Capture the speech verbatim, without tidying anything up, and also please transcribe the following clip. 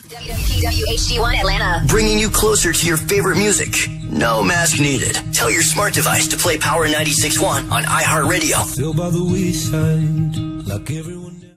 W T W H D one Atlanta. Bringing you closer to your favorite music. No mask needed. Tell your smart device to play Power ninety-six point one on iHeartRadio. Still by the wayside, like everyone.